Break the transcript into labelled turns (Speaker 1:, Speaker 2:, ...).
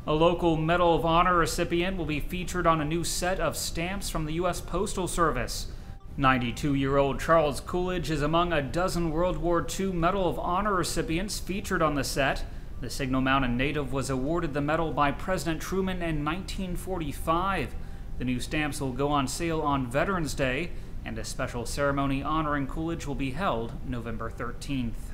Speaker 1: A local Medal of Honor recipient will be featured on a new set of stamps from the U.S. Postal Service. 92-year-old Charles Coolidge is among a dozen World War II Medal of Honor recipients featured on the set. The Signal Mountain native was awarded the medal by President Truman in 1945. The new stamps will go on sale on Veterans Day, and a special ceremony honoring Coolidge will be held November 13th.